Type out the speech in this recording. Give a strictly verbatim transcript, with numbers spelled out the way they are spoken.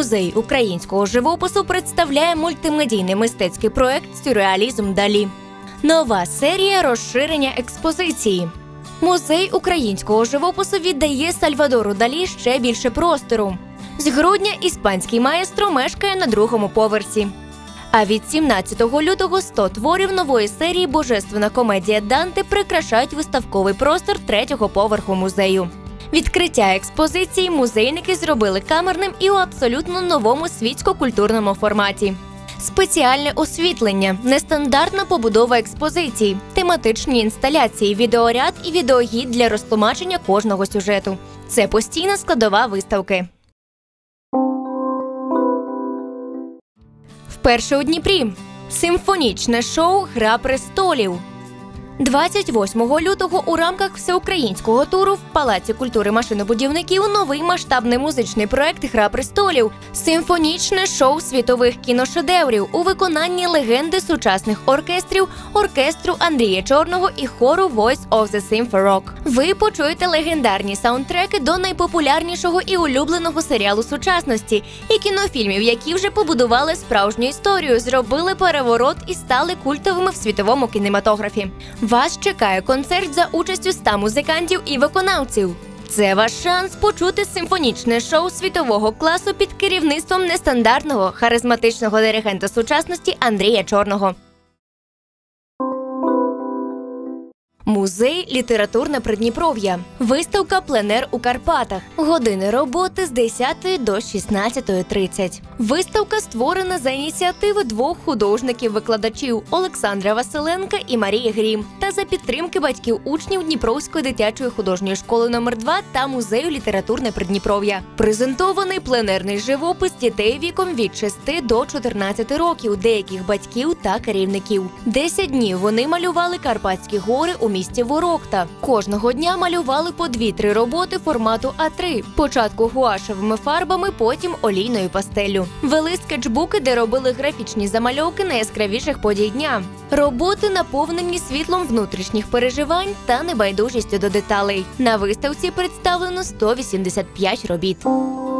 Музей українського живопису представляє мультимедійний мистецький проект «Сюрреалізм Далі». Нова серія розширення експозиції. Музей українського живопису віддає Сальвадору Далі ще більше простору. З грудня іспанський маестро мешкає на другому поверсі. А від сімнадцятого лютого сто творів нової серії «Божественна комедія Данте» прикрашають виставковий простор третього поверху музею. Відкриття експозиції музейники зробили камерним і у абсолютно новому світсько-культурному форматі. Спеціальне освітлення, нестандартна побудова експозиції, тематичні інсталяції, відеоряд і відеогід для розтлумачення кожного сюжету. Це постійна складова виставки. Вперше у Дніпрі. Симфонічне шоу «Гра престолів». двадцять восьмого лютого у рамках всеукраїнського туру в Палаці культури машинобудівників новий масштабний музичний проект «Гра престолів» – симфонічне шоу світових кіношедеврів у виконанні легенди сучасних оркестрів, оркестру Андрія Чорного і хору Voice of the Symphony Rock. Ви почуєте легендарні саундтреки до найпопулярнішого і улюбленого серіалу сучасності і кінофільмів, які вже побудували справжню історію, зробили переворот і стали культовими в світовому кінематографі. Вас чекає концерт за участю ста музикантів і виконавців. Це ваш шанс почути симфонічне шоу світового класу під керівництвом нестандартного, харизматичного диригента сучасності Андрія Чорного. Музей «Літературне Придніпров'я». Виставка «Пленер у Карпатах». Години роботи з десятої до шістнадцятої тридцять. Виставка створена за ініціативи двох художників-викладачів Олександра Василенка і Марії Грім та за підтримки батьків учнів Дніпровської дитячої художньої школи номер два та музею «Літературне Придніпров'я». Презентований пленерний живопис дітей віком від шести до чотирнадцяти років, деяких батьків та керівників. Десять днів вони малювали Карпатські гори у місті Ворохта. Кожного дня малювали по дві-три роботи формату а три. Спочатку гуашевими фарбами, потім олійною пастеллю. Вели скетчбуки, де робили графічні замальовки найяскравіших подій дня. Роботи наповнені світлом внутрішніх переживань та небайдужістю до деталей. На виставці представлено сто вісімдесят п'ять робіт.